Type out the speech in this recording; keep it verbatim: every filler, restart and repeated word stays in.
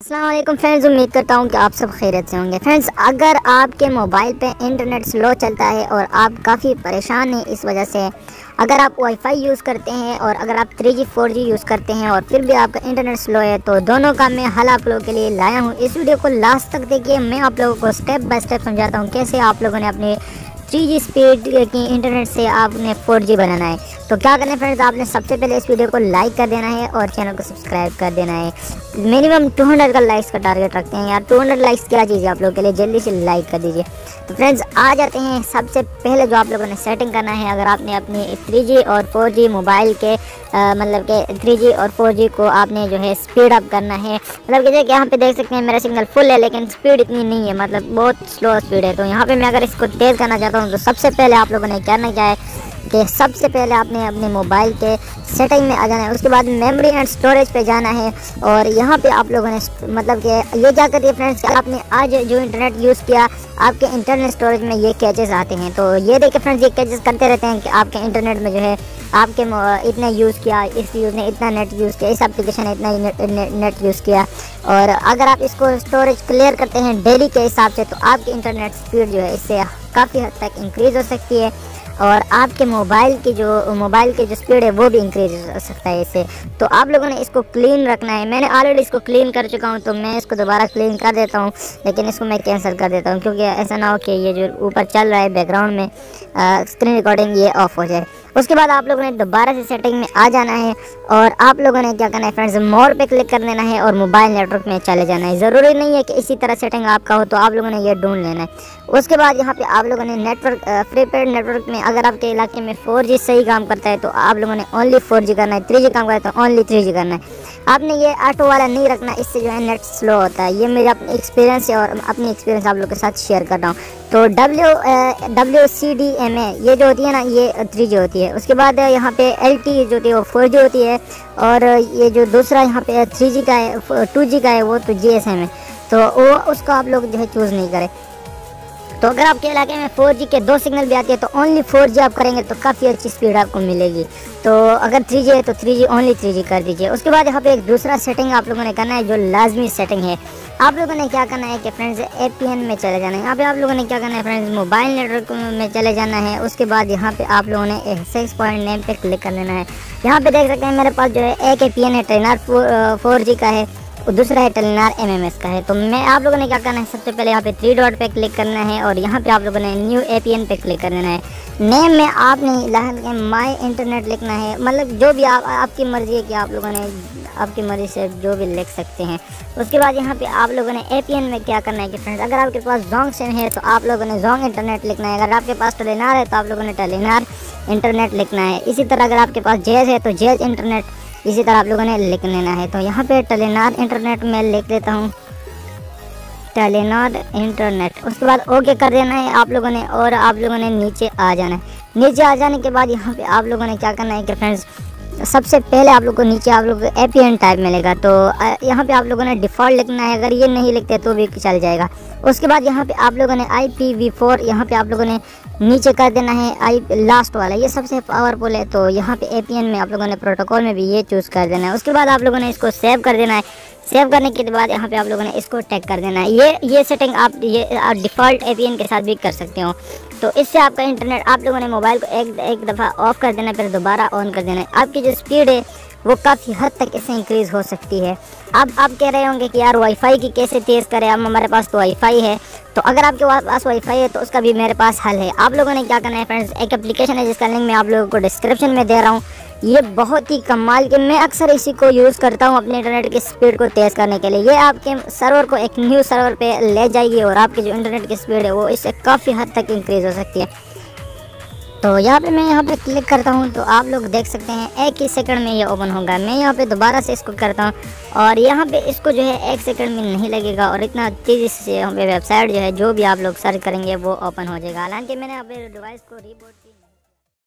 अस्सलाम वालेकुम फ्रेंड्स, उम्मीद करता हूँ कि आप सब खैरियत से होंगे। फ्रेंड्स, अगर आपके मोबाइल पे इंटरनेट स्लो चलता है और आप काफ़ी परेशान हैं इस वजह से, अगर आप वाईफाई यूज़ करते हैं और अगर आप three G four G use करते हैं और फिर भी आपका इंटरनेट स्लो है, तो दोनों का मैं हल आप लोगों के लिए लाया हूँ। इस वीडियो को लास्ट तक देखिए, मैं आप लोगों को स्टेप बाय स्टेप समझाता हूँ कैसे आप लोगों ने अपने थ्री जी स्पीड की इंटरनेट से आपने फोर जी बनाना है। तो क्या करना है फ्रेंड्स, आपने सबसे पहले इस वीडियो को लाइक कर देना है और चैनल को सब्सक्राइब कर देना है। मिनिमम टू हंड्रेड का लाइक्स का टारगेट रखते हैं यार। टू हंड्रेड लाइक्स क्या चीज़ है, आप लोगों के लिए जल्दी से लाइक कर दीजिए। तो फ्रेंड्स, आ जाते हैं सबसे पहले जो आप लोगों ने सेटिंग करना है। अगर आपने अपनी थ्री जी और फोर जी मोबाइल के आ, मतलब के थ्री जी और फोर जी को आपने जो है स्पीड अप करना है। मतलब कि यहाँ पे देख सकते हैं मेरा सिग्नल फुल है लेकिन स्पीड इतनी नहीं है, मतलब बहुत स्लो स्पीड है। तो यहाँ पे मैं अगर इसको तेज़ करना चाहता हूँ तो सबसे पहले आप लोगों ने करना क्या है कि सबसे पहले आपने अपने मोबाइल के सेटिंग में आ जाना है। उसके बाद मेमोरी एंड स्टोरेज पे जाना है और यहाँ पे आप लोगों ने मतलब कि ये क्या करिए फ्रेंड्स, आपने आज जो इंटरनेट यूज़ किया आपके इंटरनेट स्टोरेज में ये कैचेस आते हैं। तो ये देखिए फ्रेंड्स, ये कैचेस करते रहते हैं कि आपके इंटरनेट में जो है आपके इतना यूज़ किया, इस यूज़ ने इतना नेट यूज़ किया, इस एप्लीकेशन ने इतना नेट, ने, नेट यूज़ किया। और अगर आप इसको स्टोरेज क्लियर करते हैं डेली के हिसाब से, तो आपकी इंटरनेट स्पीड जो है इससे काफ़ी हद तक इंक्रीज़ हो सकती है और आपके मोबाइल की जो मोबाइल की जो स्पीड है वो भी इंक्रीज हो सकता है इससे। तो आप लोगों ने इसको क्लीन रखना है। मैंने ऑलरेडी इसको क्लीन कर चुका हूँ, तो मैं इसको दोबारा क्लीन कर देता हूँ, लेकिन इसको मैं कैंसिल कर देता हूँ क्योंकि ऐसा ना हो कि ये जो ऊपर चल रहा है बैकग्राउंड में स्क्रीन रिकॉर्डिंग, ये ऑफ हो जाए। उसके बाद आप लोगों ने दोबारा से सेटिंग में आ जाना है और आप लोगों ने क्या करना है फ्रेंड्स, मोर पे क्लिक कर देना है और मोबाइल नेटवर्क में चले जाना है। ज़रूरी नहीं है कि इसी तरह सेटिंग आपका हो, तो आप लोगों ने ये ढूंढ लेना है। उसके बाद यहाँ पे आप लोगों ने नेटवर्क प्रीपेड नेटवर्क में, अगर आपके इलाके में फोर जी सही काम करता है तो आप लोगों ने ओनली फोर जी करना है, थ्री जी काम करता है तो ओनली थ्री जी करना है। आपने ये ऑटो वाला नहीं रखना, इससे जो है नेट स्लो होता है। ये मेरा अपनी एक्सपीरियंस है और अपनी एक्सपीरियंस आप लोगों के साथ शेयर कर रहा हूँ। तो W W C D M A ये जो होती है ना, ये थ्री जी होती है। उसके बाद यहाँ पे एल टी जो होती है वो फोर जी होती है और ये जो दूसरा यहाँ पे थ्री जी का है, टू जी का है, वो तो जी एस एम है। तो वो उसको आप लोग जो है चूज़ नहीं करें। तो अगर आपके इलाके में फोर जी के दो सिग्नल भी आते हैं तो ओनली फोर जी आप करेंगे तो काफ़ी अच्छी स्पीड आपको मिलेगी। तो अगर थ्री जी है तो three G only three G कर दीजिए। उसके बाद यहाँ पे एक दूसरा सेटिंग आप लोगों ने करना है जो लाजमी सेटिंग है। आप लोगों ने क्या करना है कि फ्रेंड्स ए पी एन में चले जाना है। यहाँ पे आप लोगों ने क्या करना है फ्रेंड्स, मोबाइल नेटवर्क में चले जाना है। उसके बाद यहाँ पे आप लोगों ने सिक्स पॉइंट नेम पे क्लिक कर लेना है। यहाँ पे देख सकते हैं मेरे पास जो है एक ए पी एन है, टेलीनॉर फोर जी का है, और दूसरा है टेलीनॉर एम एम एस का है। तो मैं आप लोगों ने क्या करना है, सबसे पहले यहाँ पे थ्री डॉट पे क्लिक करना है और यहाँ पे आप लोगों ने न्यू ए पी एन पे क्लिक कर देना है। नेम में आपने माई इंटरनेट लिखना है, मतलब जो भी आप आपकी मर्ज़ी है कि आप लोगों ने आपकी मर्ज़ी से जो भी लिख सकते हैं। उसके बाद यहाँ पे आप लोगों ने ए पी एन में क्या करना है कि फ्रेंड्स, अगर आपके पास जोंग सिम है तो आप लोगों ने जोंग इंटरनेट लिखना है। अगर आपके पास टेलीनॉर है तो आप लोगों ने टेलीनॉर इंटरनेट लिखना है। इसी तरह अगर आपके पास जेज है तो जेज इंटरनेट इसी तरह आप लोगों ने लिख लेना है। तो यहाँ पे टेलीनॉर इंटरनेट में लिख देता हूँ, टेलीनॉर इंटरनेट। उसके बाद ओके कर देना है आप लोगों ने और आप लोगों ने नीचे आ जाना है। नीचे आ जाने के बाद यहाँ पे आप लोगों ने क्या करना है कि फ्रेंड्स, सबसे पहले आप लोग को नीचे आप लोग को ए पी एन टाइप मिलेगा। तो यहाँ पे आप लोगों ने डिफ़ॉल्ट लिखना है, अगर ये नहीं लिखते तो भी चल जाएगा। उसके बाद यहाँ पे आप लोगों ने आई पी वी फोर यहाँ पे आप लोगों ने नीचे कर देना है, आई लास्ट वाला, ये सबसे पावरफुल है। तो यहाँ पे ए पी एन में आप लोगों ने प्रोटोकॉल में भी ये चूज़ कर देना है। उसके बाद आप लोगों ने इसको सेव कर देना है। सेव करने के बाद यहाँ पे आप लोगों ने इसको टैग कर देना है। ये ये सेटिंग आप ये आप डिफ़ॉल्ट ए पी एन के साथ भी कर सकते हो। तो इससे आपका इंटरनेट, आप लोगों ने मोबाइल को एक एक दफ़ा ऑफ कर देना, फिर दोबारा ऑन कर देना है। आपकी जो स्पीड है वो काफ़ी हद तक इससे इंक्रीज़ हो सकती है। अब आप कह रहे होंगे कि यार वाईफाई की कैसे तेज़ करें, अब हमारे पास तो वाईफाई है। तो अगर आपके पास वाईफाई है तो उसका भी मेरे पास हल है। आप लोगों ने क्या करना है फ्रेंड्स, एक एप्लीकेशन है जिसका लिंक मैं आप लोगों को डिस्क्रिप्शन में दे रहा हूँ। ये बहुत ही कमाल के, मैं अक्सर इसी को यूज़ करता हूँ अपने इंटरनेट की स्पीड को तेज़ करने के लिए। ये आपके सर्वर को एक न्यू सर्वर पे ले जाएगी और आपकी जो इंटरनेट की स्पीड है वो इससे काफ़ी हद तक इंक्रीज़ हो सकती है। तो यहाँ पे मैं यहाँ पे क्लिक करता हूँ तो आप लोग देख सकते हैं एक ही सेकंड में ये ओपन होगा। मैं यहाँ पे दोबारा से इसको करता हूँ और यहाँ पे इसको जो है एक सेकंड में नहीं लगेगा और इतना तेज़ी से यहाँ पे वेबसाइट जो है जो भी आप लोग सर्च करेंगे वो ओपन हो जाएगा। हालांकि मैंने अपने डिवाइस को रीबूट